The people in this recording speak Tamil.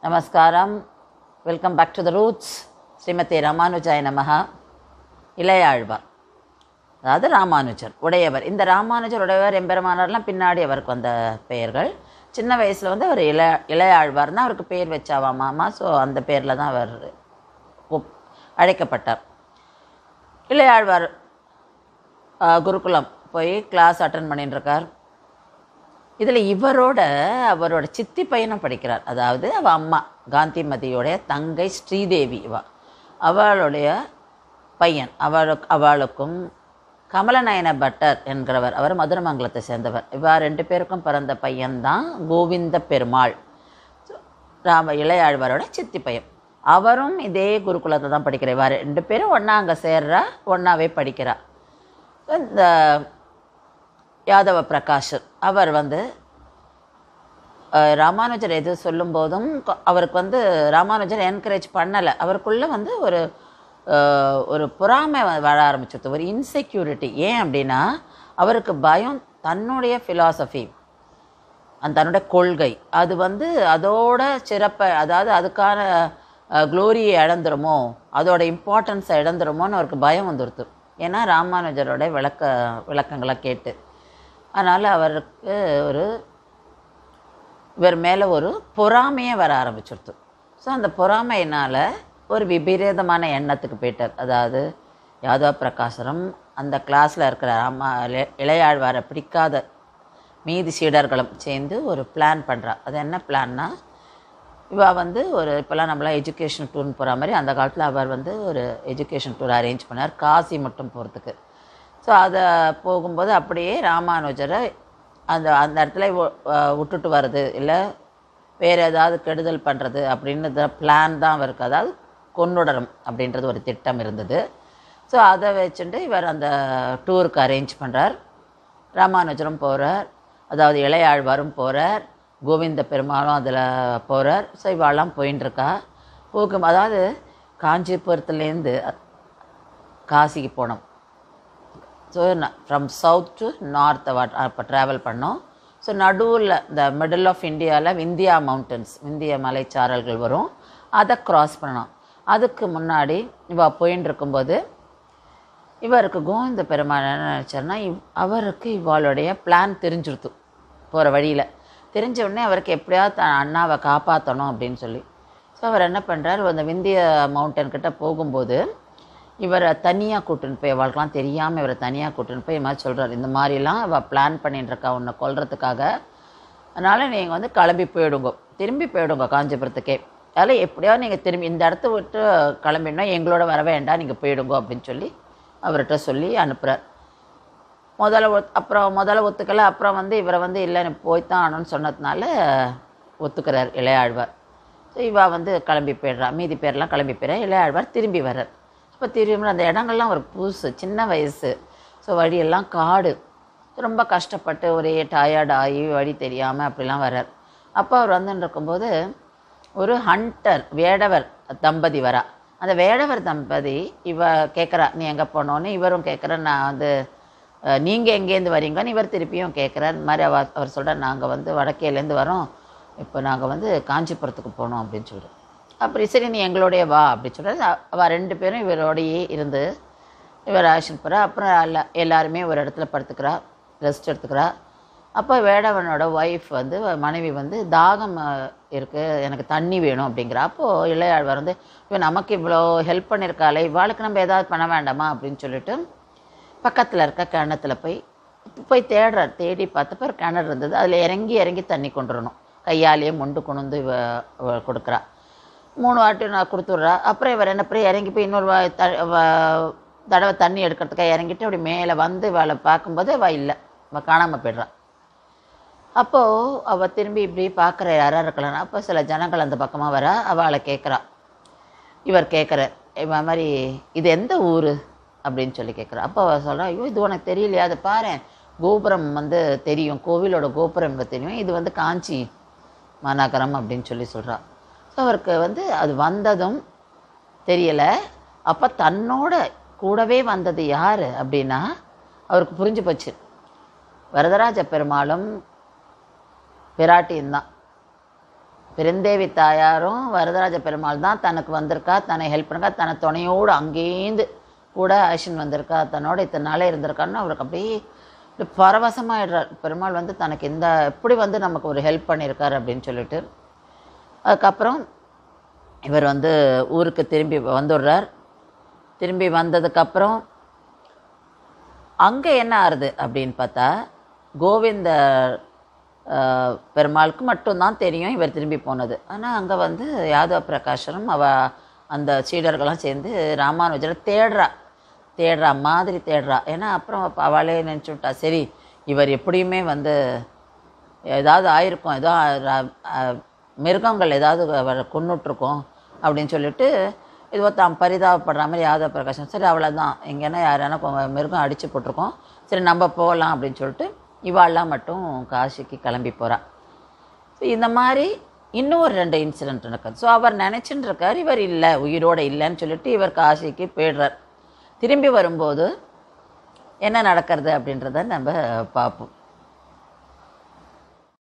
நமஸ்காரம். Welcome back to the roots. Shrimati ராமானுஜாய நமஹா. இளையாழ்வார், அதாவது ராமானுஜர் உடையவர். இந்த ராமானுஜர் உடையவர் எம்பெருமானார்லாம் பின்னாடி அவருக்கு வந்த பெயர்கள். சின்ன வயசில் வந்து அவர் இளையாழ்வார் தான் அவருக்கு பேர் வச்சாவா மாமா. ஸோ அந்த பேரில் தான் அவர் அழைக்கப்பட்டார். இளையாழ்வார் குருகுலம் போய் கிளாஸ் அட்டன் பண்ணிட்டு இருக்கார். இதில் அவரோட சித்தி பையனும் படிக்கிறார். அதாவது அவள் அம்மா காந்திமதியோடைய தங்கை ஸ்ரீதேவி, அவளுடைய பையன். அவளுக்கும் கமலநயன பட்டர் என்கிறவர், அவர் மதுரமங்கலத்தை சேர்ந்தவர். ரெண்டு பேருக்கும் பிறந்த பையன்தான் கோவிந்த பெருமாள், இளையாழ்வாரோட சித்தி பையன். அவரும் இதே குருகுலத்தை தான் படிக்கிறார். ரெண்டு பேரும் ஒன்றா அங்கே சேர்றா, ஒன்றாவே படிக்கிறா. இந்த யாதவப்ரகாசர் அவர் வந்து ராமானுஜர் எது சொல்லும்போதும் அவருக்கு ராமானுஜர் என்கரேஜ் பண்ணலை. அவருக்குள்ளே ஒரு பொறாமை வர ஆரம்பிச்சிருது, ஒரு இன்செக்யூரிட்டி. ஏன் அப்படின்னா அவருக்கு பயம், தன்னுடைய ஃபிலாசபி, தன்னுடைய கொள்கை அது அதோட சிறப்பை, அதாவது அதுக்கான க்ளோரியை இழந்துருமோ, அதோட இம்பார்ட்டன்ஸை இழந்துருமோன்னு அவருக்கு பயம் வந்துடுது. ஏன்னா ராமானுஜரோட விளக்கங்களை கேட்டு. அதனால் அவருக்கு இவர் மேலே ஒரு பொறாமையே வர ஆரம்பிச்சிடுது. ஸோ அந்த பொறாமையினால் ஒரு விபரீதமான எண்ணத்துக்கு போயிட்டார். அதாவது யாதவப்ரகாசரும் அந்த கிளாஸில் இருக்கிற இளையாழ்வாரை பிடிக்காத மீதி சீடர்களும் சேர்ந்து ஒரு பிளான் பண்ணுறா. அது என்ன பிளான்னா, இப்போல்லாம் நம்மளாம் எஜுகேஷன் டூர்னு போகிற மாதிரி அந்த காலத்தில் அவர் ஒரு எஜுகேஷன் டூர் அரேஞ்ச் பண்ணார், காசி மட்டும் போகிறதுக்கு. ஸோ அதை போகும்போது அப்படியே ராமானுஜரை அந்த இடத்துல விட்டுட்டு வர்றது, இல்லை வேறு ஏதாவது கெடுதல் பண்ணுறது அப்படின்னு பிளான் தான் அவருக்கு. அதாவது கொன்னுடரும் அப்படின்றது ஒரு திட்டம் இருந்தது. ஸோ அதை வச்சுட்டு இவர் அந்த டூருக்கு அரேஞ்ச் பண்ணுறார். ராமானுஜரும் போகிறார், அதாவது இளையாழ்வாரும் போகிறார், கோவிந்த பெருமாளும் அதில் போகிறார். ஸோ இவாளெல்லாம் போயின்ட்டுருக்கா. அதாவது காஞ்சிபுரத்துலேருந்து காசிக்கு போனோம். So from south to north அப்போ ட்ராவல் பண்ணோம். ஸோ நடுவில் இந்த மிடில் ஆஃப் இந்தியாவில் விந்தியா மவுண்டன்ஸ், விந்திய மலைச்சாரல்கள் வரும், அதை க்ராஸ் பண்ணோம். அதுக்கு முன்னாடி போயின்னு இருக்கும்போது இவருக்கு கோவிந்த பெருமாள் என்ன நினச்சார்னா, அவருக்கு இவாளுடைய பிளான் தெரிஞ்சுடுத்து. போகிற வழியில் தெரிஞ்ச உடனே அவருக்கு எப்படியாவது அண்ணாவை காப்பாற்றணும் அப்படின்னு சொல்லி. ஸோ அவர் என்ன பண்ணுறார், அந்த விந்திய மவுண்டன்கிட்ட போகும்போது இவரை தனியாக கூட்டுன்னு போய், அவளுக்கெலாம் தெரியாமல் இவரை தனியாக கூட்டுன்னு போய் இது மாதிரி சொல்கிறார், இந்த மாதிரிலாம் அவள் பிளான் பண்ணிட்டுருக்கா உன்னை கொல்றதுக்காக. அதனால் நீங்கள் கிளம்பி போயிடுங்க, திரும்பி போயிடுங்க காஞ்சிபுரத்துக்கே. அதில் எப்படியாவது நீங்கள் திரும்பி இந்த இடத்த விட்டு கிளம்பினா எங்களோட வர வேண்டாம், நீங்கள் போயிடுங்க அப்படின்னு சொல்லி அவர்கிட்ட சொல்லி அனுப்புகிறார். முதல்ல ஒத்துக்கலை. அப்புறம் இவரை இல்லை எனக்கு போய்த்தான் ஆனோன்னு சொன்னதுனால ஒத்துக்கிறார் இளையாழ்வார். ஸோ கிளம்பி போய்ட்றா, மீதி பேர்லாம் கிளம்பி போயிடுறா. இளையாழ்வார் திரும்பி வர்றார். இப்போ திரும்பி அந்த இடங்கள்லாம் ஒரு புதுசு, சின்ன வயசு. ஸோ வழியெல்லாம் காடு, ரொம்ப கஷ்டப்பட்டு ஒரே டயர்டாகி வழி தெரியாமல் அப்படிலாம் வர்றார். அப்போ அவர் இருக்கும்போது ஒரு ஹண்டர் வேடவர் தம்பதி வரா. அந்த வேடவர் தம்பதி கேட்குறா, நீ எங்கே போனோன்னு. இவரும் கேட்குற, நான் நீங்கள் எங்கேருந்து வரீங்கன்னு. இவர் திருப்பியும் கேட்குறார். இந்த மாதிரி அவர் சொல்கிறார், நாங்கள் வடக்கேலேருந்து வரோம், இப்போ நாங்கள் காஞ்சிபுரத்துக்கு போனோம் அப்படின்னு சொல்கிறோம். அப்படி சரி நீ எங்களோடைய வா அப்படின்னு சொல்கிறார். அவள் ரெண்டு பேரும் இவரோடையே இருந்து இவர் ஆக்ஷன் போகிறா. அப்புறம் எல்லாருமே ஒரு இடத்துல படுத்துக்கிறா, ரெஸ்ட் எடுத்துக்கிறா. அப்போ வேடவனோட ஒய்ஃப் மனைவி தாகம் இருக்குது, எனக்கு தண்ணி வேணும் அப்படிங்கிறா. அப்போது இளையாழ்வார் இவன் நமக்கு இவ்வளோ ஹெல்ப் பண்ணியிருக்காளே, இவாளுக்கு நம்ம ஏதாவது பண்ண வேண்டாமா அப்படின்னு சொல்லிட்டு பக்கத்தில் இருக்க கிணத்துல போய் தேடுறார். தேடி பார்த்தப்ப ஒரு கிணறு இருந்தது. அதில் இறங்கி தண்ணி கொண்டு வரணும், கையாலேயே மொண்டு கொண்டு கொடுக்குறா. 3 வாட்டி நான் கொடுத்துட்றா. அப்புறம் இவர் என்ன இறங்கி போய் இன்னொரு தடவை தண்ணி எடுக்கிறதுக்காக இறங்கிட்டு அப்படி மேலே இவளை பார்க்கும்போது இல்லை, காணாமல் போய்ட்றா. அப்போது அவள் திரும்பி இப்படி பார்க்குற யாராக இருக்கலாம். அப்போ சில ஜனங்கள் அந்த பக்கமாக வர அவளை கேட்குறா. இவர் கேட்குறார், இவன் மாதிரி இது எந்த ஊர் அப்படின்னு சொல்லி கேட்குறா. அப்போ அவள் சொல்கிறா, ஐயோ இது உனக்கு தெரியலையா, அதை பாரு, கோபுரம் தெரியும், கோவிலோட கோபுரம் தெரியும், இது காஞ்சி மாநகரம் அப்படின்னு சொல்லி சொல்கிறா. ஸோ அவருக்கு அது வந்ததும் தெரியலை. அப்போ தன்னோட கூடவே வந்தது யார் அப்படின்னா அவருக்கு புரிஞ்சு போச்சு, வரதராஜ பெருமாளும் பிராட்டியும் தான். பெருந்தேவி தாயாரும் வரதராஜ பெருமாள் தான் தனக்கு வந்திருக்கா, தன்னை ஹெல்ப் பண்ணிருக்கா, தன்னை துணையோடு அங்கேருந்து கூட ஆக்ஷன் வந்திருக்கா, தன்னோட இத்தனை நாளே இருந்திருக்கான்னு அவருக்கு அப்படியே பரவசமாகிடுறார். பெருமாள் வந்து தனக்கு இந்த எப்படி வந்து நமக்கு ஒரு ஹெல்ப் பண்ணியிருக்கார் அப்படின்னு சொல்லிட்டு. அதுக்கப்புறம் இவர் வந்து ஊருக்கு திரும்பி வந்துடுறார். திரும்பி வந்ததுக்கப்புறம் அங்கே என்ன ஆறுது அப்படின்னு பார்த்தா, கோவிந்த பெருமாளுக்கு மட்டும்தான் தெரியும் இவர் திரும்பி போனது. ஆனால் அங்கே வந்து யாதவ பிரகாஷரும் அந்த சீடர்கள்லாம் சேர்ந்து ராமானுஜரை தேடுறா மாதிரி தேடுறா. ஏன்னா அப்புறம் அவளே நினச்சி விட்டா, சரி இவர் எப்படியுமே வந்து ஏதாவது ஆயிருக்கும், ஏதோ மிருகங்கள் ஏதாவது அவரை கொன்னுட்ருக்கோம் அப்படின்னு சொல்லிட்டு ஏதோ தான் பரிதாபப்படுற மாதிரி யாதவ பிரகாஷம், சரி அவ்வளோதான், எங்கன்னா யாரானா மிருகம் அடித்து போட்டிருக்கோம், சரி நம்ம போகலாம் அப்படின்னு சொல்லிட்டு இவாள்லாம் மட்டும் காசிக்கு கிளம்பி போகிறா. ஸோ இந்த மாதிரி இன்னும் ஒரு 2 இன்சிடெண்ட் நடக்குது. ஸோ அவர் நினச்சின்னு இருக்கார் இவர் இல்லை, உயிரோடு இல்லைன்னு சொல்லிட்டு இவர் காசிக்கு போய்டுறார். திரும்பி வரும்போது என்ன நடக்கிறது அப்படின்றத நம்ம பார்ப்போம்.